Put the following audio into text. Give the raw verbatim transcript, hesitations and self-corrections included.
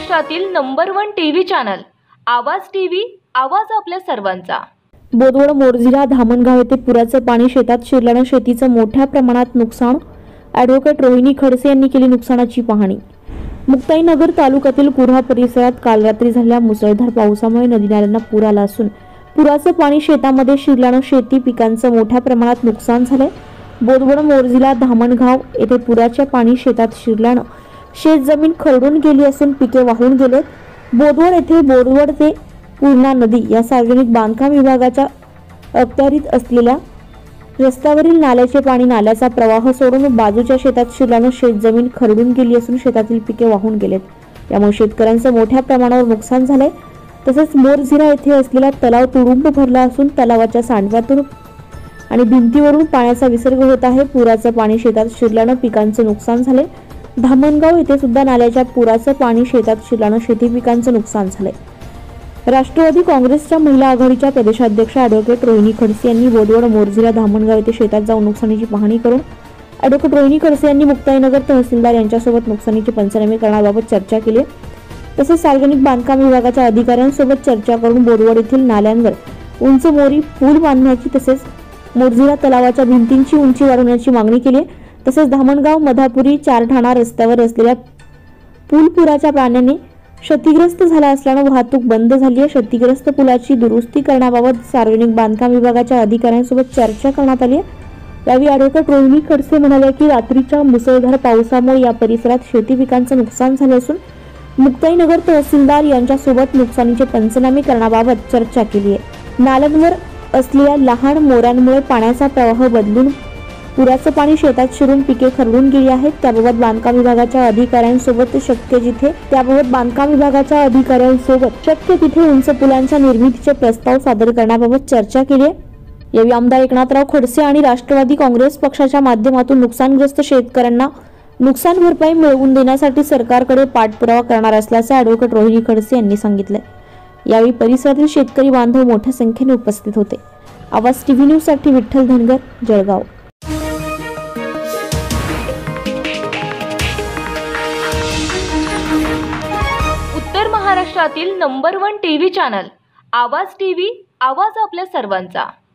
महाराष्ट्रातील number one TV channel Awaaz TV, आवाज आपल्या सर्वांचा। बोदवड मोरजिरा धामणगाव येथे पुराचे पाणी शेतात शिरल्याने शेतीचं मोठ्या प्रमाणात नुकसान। ॲडव्होकेट रोहिणी खडसे यांनी केली नुकसानाची पाहणी। मुक्ताईनगर तालुक्यातील कुऱ्हा परिसरात काल रात्री झालेल्या मुसळधार पावसामुळे नदी नाल्यांना पूर आला असून पुराचे पाणी शेतामध्ये शिरल्याने शेती पिकांचं मोठ्या प्रमाणात नुकसान झाले। बोदवड मोरजिरा धामणगाव येथे पुराचे पाणी शेतात शिरल्याने शेत जमीन खरडून गेली असून पिके वाहून गेलेत। बोदवड येथे बोदवड ते पूर्णा नदी या सार्वजनिक बांधकाम विभागाच्या अखत्यारीत असलेल्या रस्त्यावरील नाल्याचे पाणी नाल्याचा प्रवाह सोडून बाजूच्या शेतात शिरल्याने शेत जमीन खरडून गेली असून शेतातील पिके वाहून गेलेत। त्यामुळे शेतकऱ्यांचं मोठ्या प्रमाणावर नुकसान झाले। तसेच मोरजिरा येथे असलेला तलाव तुडुंब भरला असून तलावाच्या सांडव्यातून आणि भिंतीवरून पाण्याचा विसर्ग होत आहे। पुराचं पाणी शेतात शिरल्याने पिकांचे नुकसान झाले। धामणगाव येथे सुद्धा नाल्याच्या पुराचं पाणी शेतात शिरल्याने शेती पिकांचं नुकसान झाले। राष्ट्रवादी काँग्रेसच्या महिला आघाडीच्या प्रदेशाध्यक्ष ॲडव्होकेट रोहिणी खडसे यांनी बोदवड मोरजिरा धामणगाव येथे शेतात जाऊन नुकसानीची पाहणी करून ॲडव्होकेट रोहिणी खडसे यांनी मुक्ताईनगर तहसीलदार यांच्यासोबत नुकसानीचे पंचनामे करण्याबाबत चर्चा केली। तसेच सार्वजनिक बांधकाम विभागाच्या अधिकाऱ्यांसोबत चर्चा करून बोदवड येथील नाल्यांवर उंच मोरी पूल बांधण्याची तसेच मोरजिरा तलावाच्या भिंतींची उंची वाढवण्याची मागणी केली। तसेच धामणगाव मधापुरी चारठाणा रस्त्यावर असलेल्या पूल पुराच्या पाण्याने क्षतिग्रस्त झाला असल्याने वाहतूक बंद झाली आहे। क्षतिग्रस्त पुलाची दुरुस्ती करण्याबाबत सार्वजनिक बांधकाम विभागाच्या अधिकाऱ्यांसोबत चर्चा करण्यात आली आहे। यावेळी ॲडव्होकेट रोहिणी खडसे म्हणाले की रात्रीच्या मुसळधार पावसामुळे या परिसरात शेती पिकांचं नुकसान झालं असून मुक्ताईनगर तहसीलदार यांच्यासोबत नुकसानीचे पंचनामे करण्याबाबत चर्चा केली आहे। नाल्यांवर असलेल्या लहान मोऱ्यांमुळे पाण्याचा प्रवाह बदलून पुराचं पाणी शेतात शिरून पिके खरडून गेली आहेत। त्याबाबत बांधकाम विभागाच्या अधिकाऱ्यांसोबत शक्य जिथे त्याबाबत बांधकाम विभागाच्या अधिकाऱ्यांसोबत शक्य तिथे उंच पुलांच्या निर्मितीचे प्रस्ताव सादर करण्याबाबत चर्चा केली आहे। यावेळी आमदार एकनाथराव खडसे आणि राष्ट्रवादी काँग्रेस पक्षाच्या माध्यमातून नुकसानग्रस्त शेतकऱ्यांना नुकसान भरपाई मिळवून देण्यासाठी सरकारकडे पाठपुरावा करणार असल्याचे ॲडव्होकेट रोहिणी खडसे यांनी सांगितले। यावेळी परिसरातील शेतकरी बांधव मोठ्या संख्येने उपस्थित होते। आवाज टीव्ही न्यूज साठी विठ्ठल धनगर, जळगाव। उत्तर महाराष्ट्रातील number one TV channel Awaaz TV, आवाज आपल्या सर्वांचा।